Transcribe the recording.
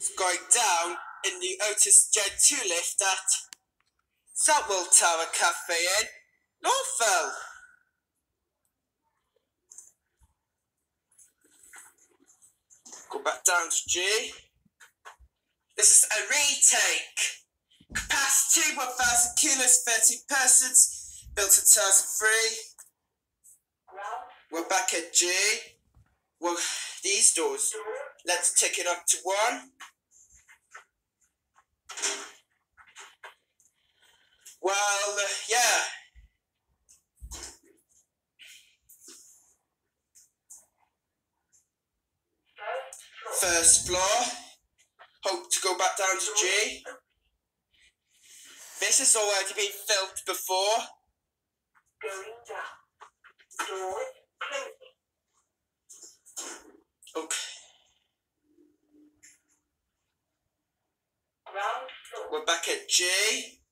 going down in the Otis Gen 2 lift at Southwell Tower Cafe in Northville. Go back down to G. This is a retake. Capacity 1,000 kilos, 30 persons. Built in 2003. We're back at G. Well, these doors. Let's take it up to 1. Well, yeah. First floor. Hope to go back down to G. This has already been filmed before. Going down. Doors closing. Okay. Ground floor. We're back at G.